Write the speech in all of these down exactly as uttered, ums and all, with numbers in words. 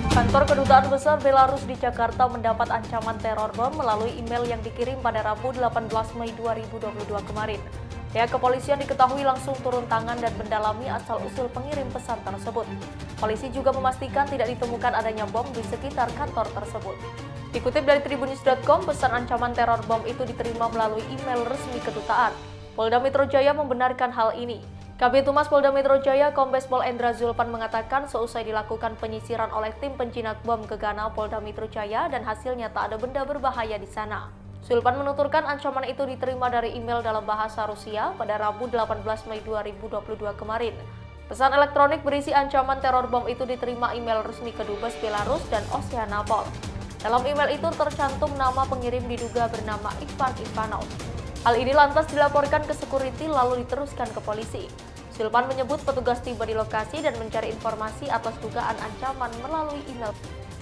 Kantor Kedutaan Besar Belarus di Jakarta mendapat ancaman teror bom melalui email yang dikirim pada Rabu delapan belas Mei dua ribu dua puluh dua kemarin. Pihak kepolisian diketahui langsung turun tangan dan mendalami asal-usul pengirim pesan tersebut. Polisi juga memastikan tidak ditemukan adanya bom di sekitar kantor tersebut. Dikutip dari tribunnews dot com, pesan ancaman teror bom itu diterima melalui email resmi kedutaan. Polda Metro Jaya membenarkan hal ini. Kabid Humas Polda Metro Jaya, Kombes Pol Endra Zulpan mengatakan seusai dilakukan penyisiran oleh tim penjinak bom Gegana Polda Metro Jaya dan hasilnya tak ada benda berbahaya di sana. Zulpan menuturkan ancaman itu diterima dari email dalam bahasa Rusia pada Rabu delapan belas Mei dua ribu dua puluh dua kemarin. Pesan elektronik berisi ancaman teror bom itu diterima email resmi Kedubes Belarus dan Oceanapol. Dalam email itu tercantum nama pengirim diduga bernama Ivan Ivanov. Hal ini lantas dilaporkan ke security lalu diteruskan ke polisi. Zulpan menyebut petugas tiba di lokasi dan mencari informasi atas dugaan ancaman melalui email.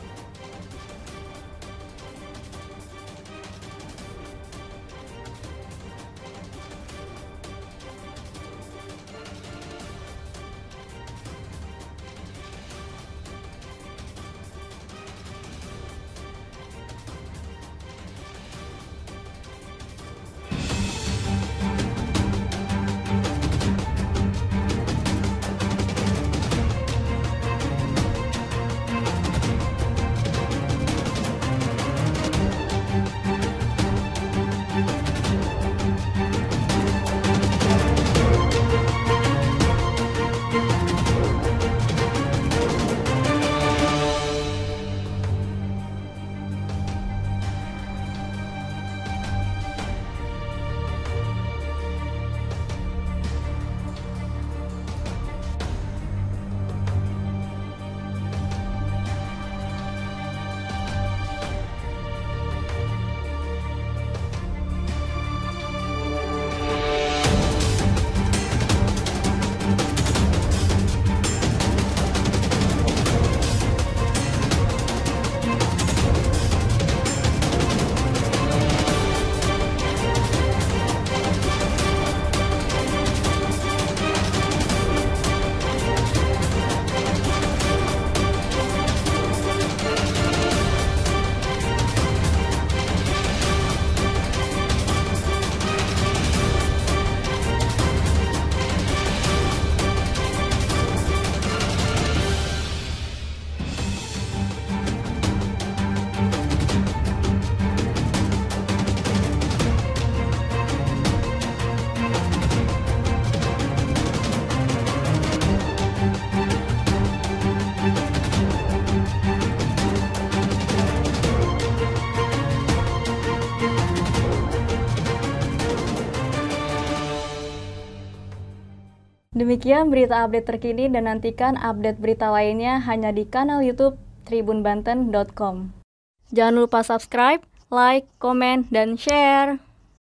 Demikian berita update terkini dan nantikan update berita lainnya hanya di kanal YouTube tribun banten dot com. Jangan lupa subscribe, like, komen, dan share.